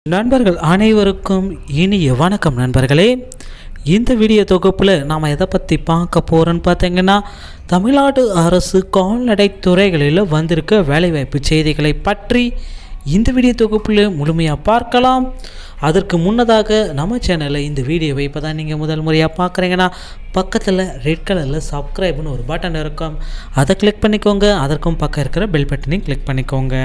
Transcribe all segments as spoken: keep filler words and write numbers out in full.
நண்பர்கள் அனைவருக்கும் இனிய வணக்கம் நண்பர்களே. இந்த வீடியோ தொகுப்பில் நாம் எதை பற்றி பார்க்க போகிறோன்னு பார்த்தீங்கன்னா, தமிழ்நாடு அரசு கால்நடை துறைகளில் வந்திருக்க வேலைவாய்ப்பு செய்திகளை பற்றி இந்த வீடியோ தொகுப்பில் முழுமையாக பார்க்கலாம். அதற்கு முன்னதாக நம்ம சேனலில் இந்த வீடியோவை இப்போ தான் நீங்கள் முதல் முறையாக பார்க்குறீங்கன்னா, பக்கத்தில் ரெட் கலரில் சப்ஸ்கிரைப்னு ஒரு பட்டன் இருக்கும், அதை கிளிக் பண்ணிக்கோங்க. அதற்கும் பக்கம் இருக்கிற பெல் பட்டனையும் கிளிக் பண்ணிக்கோங்க.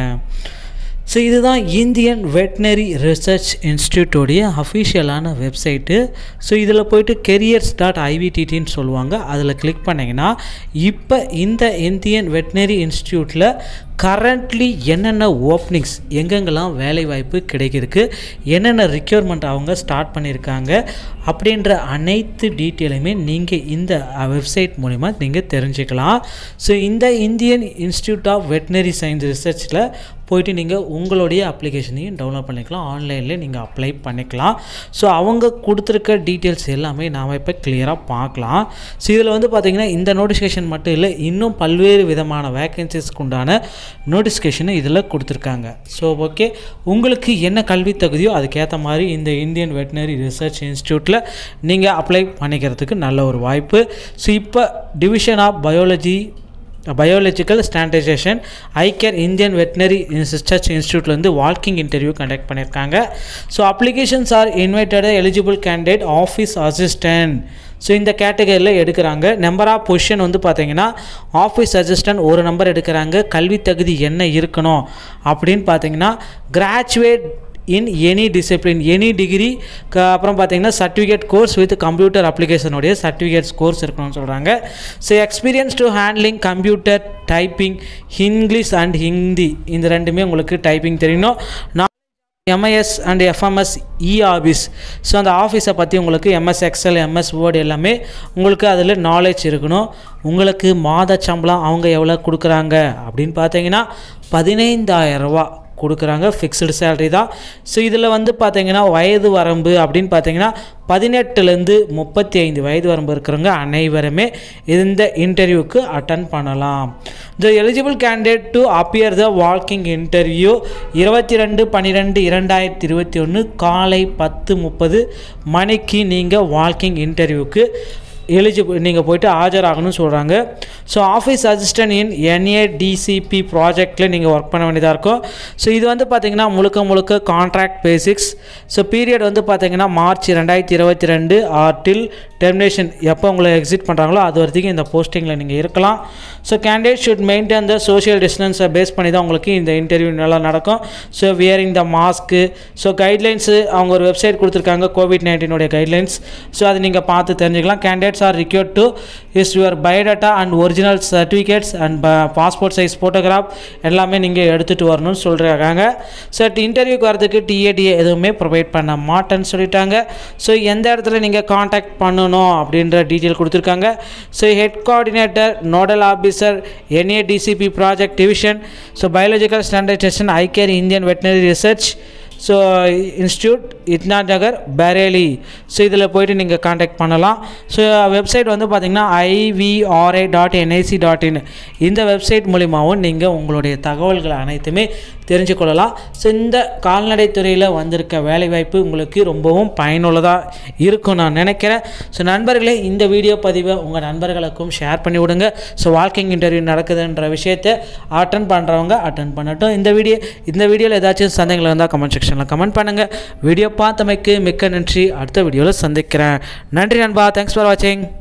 ஸோ இதுதான் இந்தியன் வெட்னரி ரிசர்ச் இன்ஸ்டியூட்டோடைய அஃபிஷியலான வெப்சைட்டு. ஸோ இதில் போய்ட்டு கெரியர்ஸ் டாட் ஐவிடிடின்னு சொல்லுவாங்க, அதில் கிளிக் பண்ணிங்கன்னா இப்போ இந்த இந்தியன் வெட்னரி இன்ஸ்டியூட்டில் கரண்ட்லி என்னென்ன ஓப்பனிங்ஸ், எங்கெங்கெல்லாம் வேலைவாய்ப்பு கிடைக்கிறதுக்கு, என்னென்ன ரிக்யூர்மெண்ட் அவங்க ஸ்டார்ட் பண்ணியிருக்காங்க அப்படின்ற அனைத்து டீட்டெயிலுமே நீங்கள் இந்த வெப்சைட் மூலிமா நீங்கள் தெரிஞ்சுக்கலாம். ஸோ இந்த Indian institute of veterinary science ரிசர்ச்சில் போய்ட்டு நீங்கள் உங்களுடைய அப்ளிகேஷனையும் டவுன்லோட் பண்ணிக்கலாம், ஆன்லைன்லேயே நீங்கள் அப்ளை பண்ணிக்கலாம். ஸோ அவங்க கொடுத்துருக்க டீட்டெயில்ஸ் எல்லாமே நாம் இப்போ கிளியராக பார்க்கலாம். ஸோ இதில் வந்து பார்த்திங்கன்னா இந்த நோட்டிஃபிகேஷன் மட்டும் இல்லை, இன்னும் பல்வேறு விதமான வேக்கன்சிஸ்க்கு உண்டான நோட்டிஃபிகேஷனை இதில் கொடுத்துருக்காங்க. ஸோ ஓகே, உங்களுக்கு என்ன கல்வி தகுதியோ அதுக்கேற்ற மாதிரி இந்த இந்தியன் வெட்னரி ரிசர்ச் இன்ஸ்டியூட்டில் நீங்கள் அப்ளை பண்ணிக்கிறதுக்கு நல்ல ஒரு வாய்ப்பு. ஸோ இப்போ division of biology biological standardization ICAR Indian veterinary research இன்ஸ்டியூட்லேருந்து வாக்கிங் இன்டர்வியூ கண்டக்ட் பண்ணியிருக்காங்க. So applications are invited eligible candidate office assistant. So இந்த கேட்டகரியில் எடுக்கிறாங்க. நம்பர் ஆஃப் பொசிஷன் வந்து பார்த்தீங்கன்னா ஆஃபீஸ் அசிஸ்டன்ட் ஒரு நம்பர் எடுக்கிறாங்க. கல்வி தகுதி என்ன இருக்கணும் அப்படின்னு பார்த்தீங்கன்னா, graduate in any discipline, any degree, அப்புறம் பார்த்தீங்கன்னா சர்டிஃபிகேட் கோர்ஸ் வித் கம்ப்யூட்டர் அப்ளிகேஷனுடைய சர்டிஃபிகேட்ஸ் கோர்ஸ் இருக்கணும்னு சொல்கிறாங்க. So experience to handling computer typing, English and Hindi, இந்த ரெண்டுமே உங்களுக்கு டைப்பிங் தெரியணும். நான் MIS and FMS e office, so அந்த ஆஃபீஸை பற்றி உங்களுக்கு எம்எஸ் எக்ஸல், எம்எஸ் வேர்டு எல்லாமே உங்களுக்கு அதில் நாலேஜ் இருக்கணும். உங்களுக்கு மாத சம்பளம் அவங்க எவ்வளோ கொடுக்குறாங்க அப்படின்னு பார்த்தீங்கன்னா பதினைந்தாயிரம் ரூபா கொடுக்குறாங்க, ஃபிக்ஸ்டு சேலரி தான். ஸோ இதில் வந்து பார்த்தீங்கன்னா வயது வரம்பு அப்படின்னு பார்த்தீங்கன்னா பதினெட்டுலேருந்து முப்பத்தி ஐந்து வயது வரம்பு இருக்கிறவங்க அனைவருமே இந்த இன்டர்வியூக்கு அட்டன் பண்ணலாம். The eligible candidate to appear the walking interview இருபத்தி ரெண்டு பன்னிரெண்டு இரண்டாயிரத்தி இருபத்தி ஒன்று காலை பத்து முப்பது மணிக்கு நீங்கள் வாக்கிங் இன்டர்வியூக்கு எலிஜிபிள் நீங்கள் போய்ட்டு ஆஜராகணும்னு சொல்கிறாங்க. So office assistant in NADCP ப்ராஜெக்டில் நீங்கள் ஒர்க் பண்ண வேண்டியதாக இருக்கும். ஸோ இது வந்து பார்த்திங்கன்னா முழுக்க முழுக்க கான்ட்ராக்ட் பேசிக்ஸ். ஸோ பீரியட் வந்து பார்த்திங்கன்னா மார்ச் ரெண்டாயிரத்தி இருபத்தி ரெண்டு ஆர்டில் டெர்மினேஷன், எப்போ உங்களை எக்ஸிட் பண்ணுறாங்களோ அது வரைக்கும் இந்த போஸ்டிங்கில் நீங்கள் இருக்கலாம். So candidate should maintain the social டிஸ்டன்ஸை பேஸ் பண்ணி தான் உங்களுக்கு இந்த இன்டர்வியூ நல்லா நடக்கும். So wearing the mask, so guidelines அவங்க ஒரு வெப்சைட் கொடுத்துருக்காங்க, கோவிட் நைன்டீனுடைய கைட்லைன்ஸ். ஸோ அதை நீங்கள் பார்த்து தெரிஞ்சுக்கலாம். Candidates are required to is your biodata and original certificates and passport size photograph எல்லாமே நீங்கள் எடுத்துகிட்டு வரணும்னு சொல்கிறாங்க. ஸோ இன்டர்வியூக்கு வரதுக்கு டிஏடிஏ எதுவுமே ப்ரொவைட் பண்ண மாட்டேன்னு சொல்லிட்டாங்க. ஸோ எந்த இடத்துல நீங்கள் காண்டாக்ட் பண்ணணும் அப்படின்ற டீட்டெயில் கொடுத்துருக்காங்க. So head coordinator, nodal officer, NADCP project division, so biological standardization ICAR Indian veterinary research so institute Izatnagar Bareilly. So இதில் போய்ட்டு நீங்கள் காண்டாக்ட் பண்ணலாம். ஸோ வெப்சைட் வந்து பார்த்திங்கன்னா IVRI dot NIC dot in, இந்த வெப்சைட் மூலிமாவும் நீங்கள் உங்களுடைய தகவல்கள் அனைத்துமே தெரிஞ்சு கொள்ளலாம். ஸோ இந்த கால்நடை துறையில் வந்திருக்க வேலைவாய்ப்பு உங்களுக்கு ரொம்பவும் பயனுள்ளதாக இருக்கும் நான் நினைக்கிறேன். ஸோ நண்பர்களே, இந்த வீடியோ பதிவை உங்கள் நண்பர்களுக்கும் ஷேர் பண்ணி விடுங்க. ஸோ வாக்கிங் இன்டர்வியூ நடக்குதுன்ற விஷயத்தை அட்டன் பண்ணுறவங்க அட்டன் பண்ணட்டும். இந்த வீடியோ இந்த வீடியோவில் ஏதாச்சும் சந்தேகங்கள் இருந்தால் கமெண்ட் செக்ஷன் கமெண்ட் பண்ணுங்கள். வீடியோ பார்த்தமைக்கு மிக்க நன்றி. அடுத்த வீடியோவில் சந்திக்கிறேன். நன்றி நண்பா. தேங்க்ஸ் ஃபார் வாட்சிங்.